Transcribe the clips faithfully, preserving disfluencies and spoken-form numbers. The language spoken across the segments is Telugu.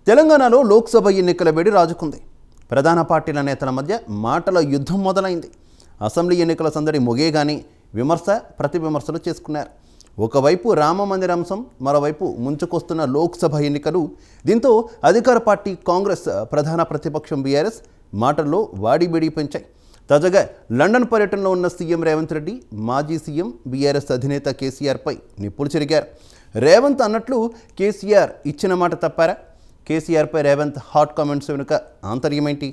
తెలంగాణలో లోక్సభ ఎన్నికల వేడి రాజుకుంది. ప్రధాన పార్టీల నేతల మధ్య మాటల యుద్ధం మొదలైంది. అసెంబ్లీ ఎన్నికల సందడి ముగియగానే విమర్శ ప్రతి విమర్శలు చేసుకున్నారు. ఒకవైపు రామ మందిర అంశం, మరోవైపు ముంచుకొస్తున్న లోక్సభ ఎన్నికలు. దీంతో అధికార పార్టీ కాంగ్రెస్, ప్రధాన ప్రతిపక్షం బీఆర్ఎస్ మాటల్లో వాడిబేడి పెంచాయి. తాజాగా లండన్ పర్యటనలో ఉన్న సీఎం రేవంత్ రెడ్డి మాజీ సీఎం బీఆర్ఎస్ అధినేత కేసీఆర్పై నిప్పులు చెరిగారు. రేవంత్ అన్నట్లు కేసీఆర్ ఇచ్చిన మాట తప్పారా? కేసీఆర్పై రేవంత్ హాట్ కామెంట్స్ వెనుక ఆంతర్యమేంటి?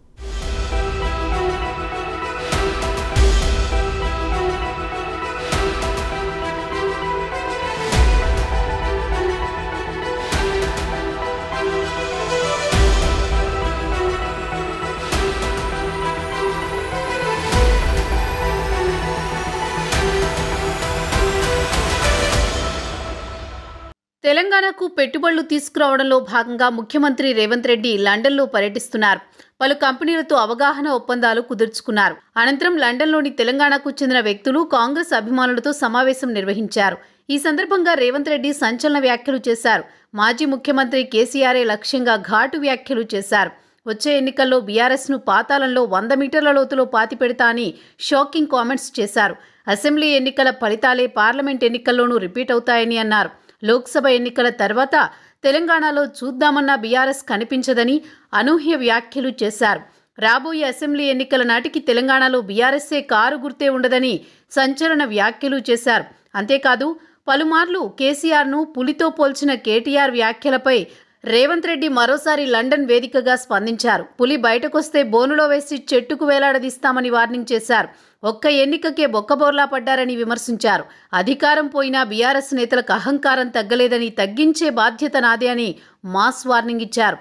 తెలంగాణకు పెట్టుబడులు తీసుకురావడంలో భాగంగా ముఖ్యమంత్రి రేవంత్ రెడ్డి లండన్లో పర్యటిస్తున్నారు. పలు కంపెనీలతో అవగాహన ఒప్పందాలు కుదుర్చుకున్నారు. అనంతరం లండన్లోని తెలంగాణకు చెందిన వ్యక్తులు, కాంగ్రెస్ అభిమానులతో సమావేశం నిర్వహించారు. ఈ సందర్భంగా రేవంత్ రెడ్డి సంచలన వ్యాఖ్యలు చేశారు. మాజీ ముఖ్యమంత్రి కేసీఆరే లక్ష్యంగా ఘాటు వ్యాఖ్యలు చేశారు. వచ్చే ఎన్నికల్లో బీఆర్ఎస్ను పాతాళంలో వంద మీటర్ల లోతులో పాతిపెడతా అని షాకింగ్ కామెంట్స్ చేశారు. అసెంబ్లీ ఎన్నికల ఫలితాలే పార్లమెంట్ ఎన్నికల్లోనూ రిపీట్ అవుతాయని అన్నారు. లోక్సభ ఎన్నికల తర్వాత తెలంగాణలో చూద్దామన్న బీఆర్ఎస్ కనిపించదని అనూహ్య వ్యాఖ్యలు చేశారు. రాబోయే అసెంబ్లీ ఎన్నికల నాటికి తెలంగాణలో బీఆర్ఎస్ఏ కారు గుర్తే ఉండదని సంచలన వ్యాఖ్యలు చేశారు. అంతేకాదు, పలుమార్లు కేసీఆర్ను పులితో పోల్చిన కేటీఆర్ వ్యాఖ్యలపై రేవంత్ రెడ్డి మరోసారి లండన్ వేదికగా స్పందించారు. పులి బయటకొస్తే బోనులో వేసి చెట్టుకు వేలాడదీస్తామని వార్నింగ్ చేశారు. ఒక్క ఎన్నికకే బొక్కబోర్లా పడ్డారని విమర్శించారు. అధికారం పోయినా బీఆర్ఎస్ నేతలకు అహంకారం తగ్గలేదని, తగ్గించే బాధ్యత నాదే అని మాస్ వార్నింగ్ ఇచ్చారు.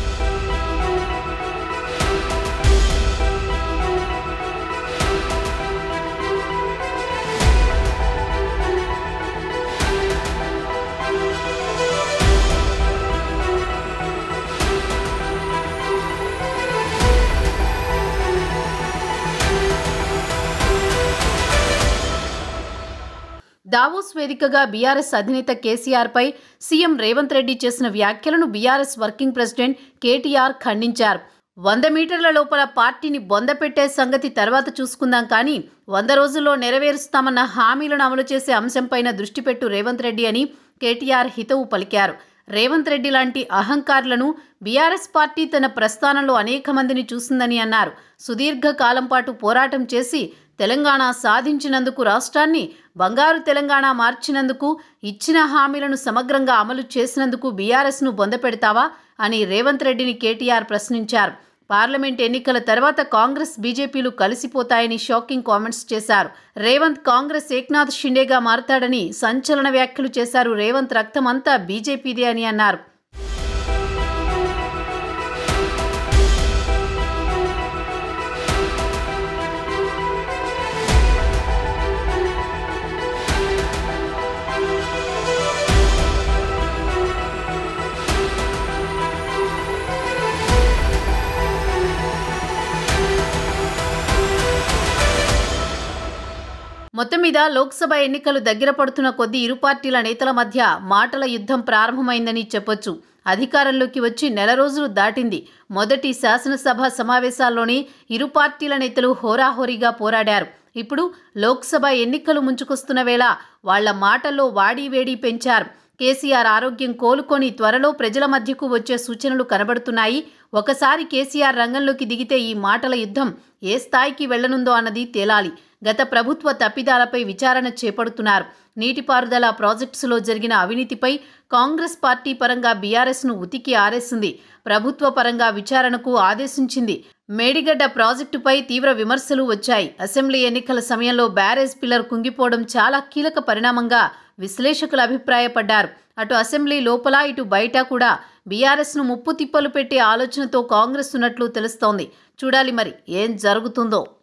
దావోస్ వేదికగా బీఆర్ఎస్ అధినేత కేసీఆర్పై సీఎం రేవంత్ రెడ్డి చేసిన వ్యాఖ్యలను బీఆర్ఎస్ వర్కింగ్ ప్రెసిడెంట్ కేటీఆర్ ఖండించారు. వంద మీటర్ల లోపల పార్టీని బొందపెట్టే సంగతి తర్వాత చూసుకుందాం, కానీ వంద రోజుల్లో నెరవేరుస్తామన్న హామీలను అమలు చేసే అంశంపైన దృష్టి పెట్టు రేవంత్ రెడ్డి అని కేటీఆర్ హితవు పలికారు. రేవంత్ రెడ్డి లాంటి అహంకారులను బీఆర్ఎస్ పార్టీ తన ప్రస్థానంలో అనేక మందిని చూసిందని అన్నారు. సుదీర్ఘ కాలం పాటు పోరాటం చేసి తెలంగాణ సాధించినందుకు, రాష్ట్రాన్ని బంగారు తెలంగాణ మార్చినందుకు, ఇచ్చిన హామీలను సమగ్రంగా అమలు చేసినందుకు బీఆర్ఎస్ను బొందపెడతావా అని రేవంత్ రెడ్డిని కేటీఆర్ ప్రశ్నించారు. పార్లమెంట్ ఎన్నికల తర్వాత కాంగ్రెస్, బీజేపీలు కలిసిపోతాయని షాకింగ్ కామెంట్స్ చేశారు. రేవంత్ కాంగ్రెస్ ఏక్నాథ్ షిండేగా మారతాడని సంచలన వ్యాఖ్యలు చేశారు. రేవంత్ రక్తం అంతా బీజేపీదే అని అన్నారు. మొత్తం మీద లోక్సభ ఎన్నికలు దగ్గర పడుతున్న కొద్దీ ఇరు పార్టీల నేతల మధ్య మాటల యుద్ధం ప్రారంభమైందని చెప్పొచ్చు. అధికారంలోకి వచ్చి నెల రోజులు దాటింది. మొదటి శాసనసభ సమావేశాల్లోనే ఇరు పార్టీల నేతలు హోరాహోరీగా పోరాడారు. ఇప్పుడు లోక్సభ ఎన్నికలు ముంచుకొస్తున్న వేళ వాళ్ల మాటల్లో వాడి వేడి పెంచారు. కేసీఆర్ ఆరోగ్యం కోలుకొని త్వరలో ప్రజల మధ్యకు వచ్చే సూచనలు కనబడుతున్నాయి. ఒకసారి కేసీఆర్ రంగంలోకి దిగితే ఈ మాటల యుద్ధం ఏ స్థాయికి వెళ్లనుందో అన్నది తేలాలి. గత ప్రభుత్వ తప్పిదాలపై విచారణ చేపడుతున్నారు. నీటిపారుదల ప్రాజెక్ట్స్లో జరిగిన అవినీతిపై కాంగ్రెస్ పార్టీ పరంగా బీఆర్ఎస్ను ఉతికి ఆరేసింది. ప్రభుత్వ పరంగా విచారణకు ఆదేశించింది. మేడిగడ్డ ప్రాజెక్టుపై తీవ్ర విమర్శలు వచ్చాయి. అసెంబ్లీ ఎన్నికల సమయంలో బ్యారేజ్ పిల్లర్ కుంగిపోవడం చాలా కీలక పరిణామంగా విశ్లేషకులు అభిప్రాయపడ్డారు. అటు అసెంబ్లీ లోపల, ఇటు బయట కూడా బీఆర్ఎస్ను ముప్పు తిప్పలు పెట్టే ఆలోచనతో కాంగ్రెస్ ఉన్నట్లు తెలుస్తోంది. చూడాలి మరి ఏం జరుగుతుందో.